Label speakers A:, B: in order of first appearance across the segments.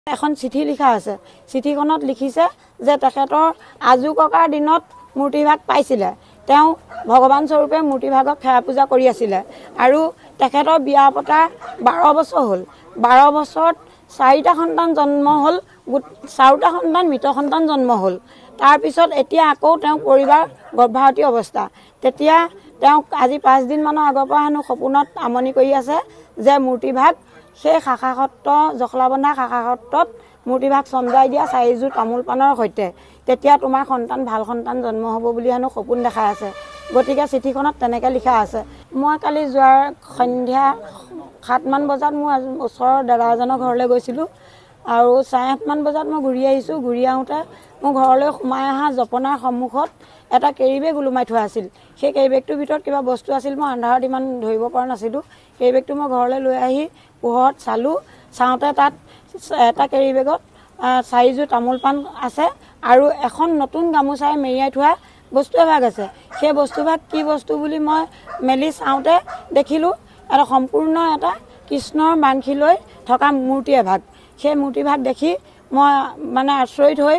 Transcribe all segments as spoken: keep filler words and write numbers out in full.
A: এখন চিঠি লিখা আছে চিঠিখনত লিখিছে যে তেখেতৰ আজু ককাৰ দিনত মূৰ্তিভাগ পাইছিলে তেওঁ ভগৱান স্বৰূপে মূৰ্তিভাগক সেৱা পূজা কৰি আছিল আৰু তেখেতৰ বিয়া পতা বাৰ বছৰ হ'ল বাৰ বছৰত চাৰিটা সন্তান জন্ম হ'ল চাৰিটা সন্তান মৃত সন্তান জন্ম হ'ল তাৰ পিছত এতিয়া আকৌ তেওঁ পৰিবাৰ গৰ্ভৱতী অৱস্থা তেতিয়া তেওঁ আজি পাঁচ দিন মানৰ আগৰ পৰা হেনো সপোনত আমনি কৰি আছে যে মূৰ্তিভাগ সেই শাখা সত্ৰ জখলাবন্ধা শাখা সত্ৰত মূৰ্তিভাগ চমজাই দিয়া চাৰিযোৰ তামোল পানৰ সৈতে তেতিয়া তোমাৰ সন্তান ভাল সন্তান জন্ম হ'ব বুলি হেনো সপোন দেখাই আছে গতিকে চিঠিখনত তেনেকৈ লিখা আছে মই কালি যোৱাৰ সন্ধ্যা সাতমান বজাত মই ওচৰৰ দাদা এজনৰ ঘৰলৈ গৈছিলোঁ আৰু চাৰে আঠমান বজাত মই ঘূৰি আহিছোঁ ঘূৰি আহোঁতে মোৰ ঘৰলৈ সোমাই অহা জপনাৰ সন্মুখত এটা কেৰিবেগ ওলোমাই থোৱা আছিল সেই কেৰিবেগটোৰ ভিতৰত কিবা বস্তু আছিল মই আন্ধাৰত ইমান ধৰিব পৰা নাছিলোঁ কেৰিবেগটো মই ঘৰলৈ লৈ আহি পোহৰত চালোঁ চাওঁতে তাত এটা কেৰিবেগত চাৰিযোৰ তামোল পাণ আছে আৰু এখন নতুন গামোচাৰে মেৰিয়াই থোৱা বস্তু এভাগ আছে সেই বস্তুভাগ কি বস্তু বুলি মই মেলি চাওঁতে দেখিলোঁ এটা সম্পূৰ্ণ এটা কৃষ্ণৰ বাংশী লৈ থকা মূৰ্তি এভাগ সেই মূৰ্তিভাগ দেখি মই মানে আচৰিত হৈ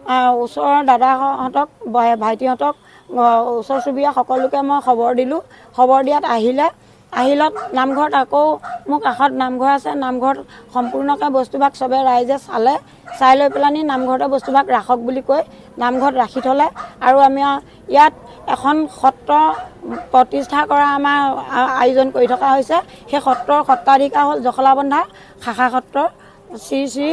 A: ওচৰৰ দাদাহঁতক ভাইটিহঁতক ওচৰ চুবুৰীয়া সকলোকে মই খবৰ দিলোঁ খবৰ দিয়াত আহিলে আহিলত নামঘৰত আকৌ মোৰ কাষত নামঘৰ আছে নামঘৰত সম্পূৰ্ণকৈ বস্তুভাগ চবে ৰাইজে চালে চাই লৈ পেলানি নামঘৰতে বস্তুভাগ ৰাখক বুলি কৈ নামঘৰত ৰাখি থ'লে আৰু আমি ইয়াত এখন সত্ৰ প্ৰতিষ্ঠা কৰা আমাৰ আয়োজন কৰি থকা হৈছে সেই সত্ৰৰ সত্ৰাধিকাৰ হ'ল জখলাবন্ধা শাখা সত্ৰৰ শ্ৰী শ্ৰী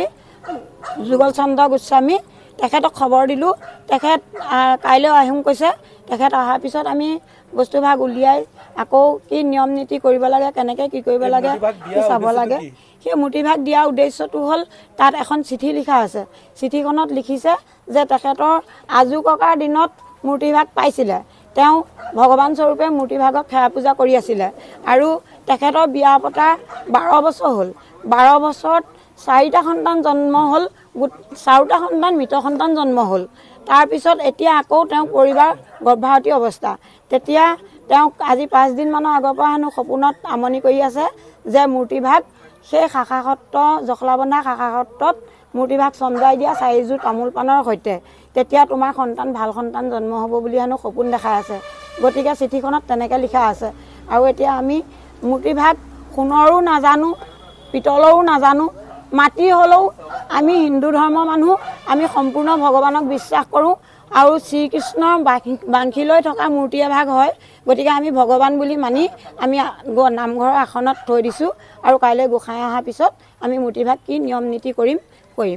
A: যুগল চন্দ্ৰ গোস্বামী তেখেতক খবৰ দিলোঁ তেখেত কাইলৈ আহিম কৈছে তেখেত অহাৰ পিছত আমি বস্তুভাগ উলিয়াই আকৌ কি নিয়ম নীতি কৰিব লাগে কেনেকৈ কি কৰিব লাগে কি চাব লাগে সেই মূৰ্তিভাগ দিয়াৰ উদ্দেশ্যটো হ'ল তাত এখন চিঠি লিখা আছে চিঠিখনত লিখিছে যে তেখেতৰ আজু ককাৰ দিনত মূৰ্তিভাগ পাইছিলে তেওঁ ভগৱান স্বৰূপে মূৰ্তিভাগক সেৱা পূজা কৰি আছিলে আৰু তেখেতৰ বিয়া পতা বাৰ বছৰ হ'ল বাৰ বছৰত চাৰিটা সন্তান জন্ম হ'ল চাৰিটা সন্তান মৃত সন্তান জন্ম হ'ল তাৰপিছত এতিয়া আকৌ তেওঁ পৰিবাৰ গৰ্ভৱতী অৱস্থা তেতিয়া তেওঁ আজি পাঁচ দিন মানৰ আগৰ পৰা হেনো সপোনত আমনি কৰি আছে যে মূৰ্তিভাগ সেই শাখা সত্ৰ জখলাবন্ধা শাখা সত্ৰত মূৰ্তিভাগ চমজাই দিয়া চাৰিযোৰ তামোল পানৰ সৈতে তেতিয়া তোমাৰ সন্তান ভাল সন্তান জন্ম হ'ব বুলি হেনো সপোন দেখাই আছে গতিকে চিঠিখনত তেনেকৈ লিখা আছে আৰু এতিয়া আমি মূৰ্তিভাগ সোণৰো নাজানো পিতলৰো নাজানো মাটি হ'লেও আমি হিন্দু ধৰ্মৰ মানুহ আমি সম্পূৰ্ণ ভগৱানক বিশ্বাস কৰোঁ আৰু শ্ৰীকৃষ্ণৰ বাংশী লৈ থকা মূৰ্তি এভাগ হয় গতিকে আমি ভগৱান বুলি মানি আমি নামঘৰৰ আসনত থৈ দিছোঁ আৰু কাইলৈ গোসাঁই অহাৰ পিছত আমি মূৰ্তিভাগ কি নিয়ম নীতি কৰিম কৰিম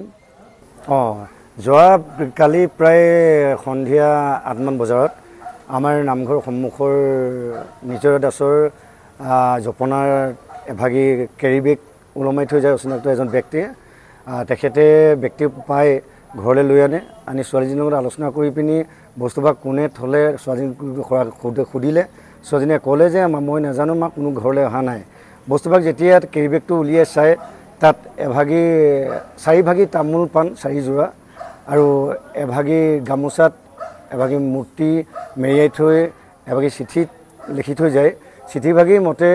B: অঁ যোৱা কালি প্ৰায় সন্ধিয়া আঠমান বজাত আমাৰ নামঘৰ সন্মুখৰ নিজৰা দাসৰ জপনাৰ এভাগী কেৰিবেগ ওলমাই থৈ যায় অচিনাক্ত এজন ব্যক্তিয়ে তেখেতে ব্যক্তি পাই ঘৰলৈ লৈ আনে আনি ছোৱালীজনীৰ লগত আলোচনা কৰি পিনি বস্তুভাগ কোনে থ'লে ছোৱালীজনীক সুধিলে ছোৱালীজনীয়ে ক'লে যে মই নাজানো মাক কোনো ঘৰলৈ অহা নাই বস্তুভাগ যেতিয়া কেৰিবেগটো উলিয়াই চাই তাত এভাগী চাৰিভাগী তামোল পাণ চাৰিযোৰা আৰু এভাগী গামোচাত এভাগী মূৰ্তি মেৰিয়াই থৈ এভাগী চিঠিত লিখি থৈ যায় চিঠিভাগীৰ মতে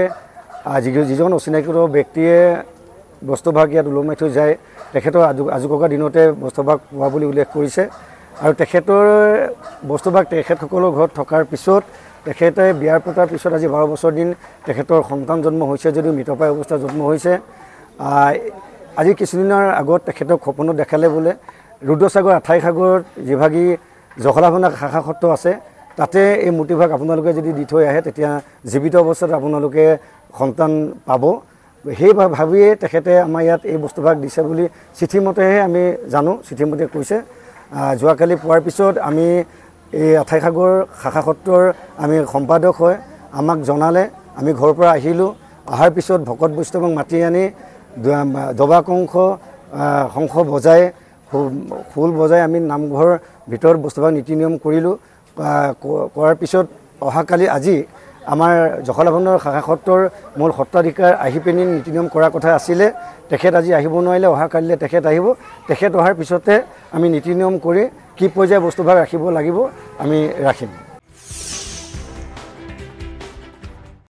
B: যিজন অচিনাকিত ব্যক্তিয়ে বস্তুভাগ ইয়াত ওলমাই থৈ যায় তেখেতৰ আজু আজু ককাৰ দিনতে বস্তুভাগ পোৱা বুলি উল্লেখ কৰিছে আৰু তেখেতৰ বস্তুভাগ তেখেতসকলৰ ঘৰত থকাৰ পিছত তেখেতে বিয়াৰ পতাৰ পিছত আজি বাৰ বছৰ দিন তেখেতৰ সন্তান জন্ম হৈছে যদিও মৃতপ্ৰায় অৱস্থাত জন্ম হৈছে আজি কিছুদিনৰ আগত তেখেতক সপোনত দেখালে বোলে ৰুদ্ৰসাগৰ আঠাই সাগৰত যিভাগী জখলাবন্ধা শাখা সত্ৰ আছে তাতে এই মূৰ্তিভাগ আপোনালোকে যদি দি থৈ আহে তেতিয়া জীৱিত অৱস্থাত আপোনালোকে সন্তান পাব সেই ভাবিয়ে তেখেতে আমাৰ ইয়াত এই বস্তুভাগ দিছে বুলি চিঠিমতেহে আমি জানো চিঠিমতে কৈছে যোৱাকালি পোৱাৰ পিছত আমি এই আঠাইসাগৰ শাখা সত্ৰৰ আমি সম্পাদক হয় আমাক জনালে আমি ঘৰৰ পৰা আহিলোঁ অহাৰ পিছত ভকত বৈষ্ণৱক মাতি আনি দবা কংশ শংখ বজাই খোল বজাই আমি নামঘৰ ভিতৰত বস্তুভাগ নীতি নিয়ম কৰিলোঁ কৰাৰ পিছত অহাকালি আজি আমাৰ জখলাবন্ধাৰ শাখা সত্ৰৰ মূল সত্ৰাধিকাৰ আহি পিনি নীতি নিয়ম কৰাৰ কথা আছিলে তেখেত আজি আহিব নোৱাৰিলে অহাকালিলৈ তেখেত আহিব তেখেত অহাৰ পিছতে আমি নীতি নিয়ম কৰি কি পৰ্যায়ৰ বস্তুভাগ ৰাখিব লাগিব আমি ৰাখিম।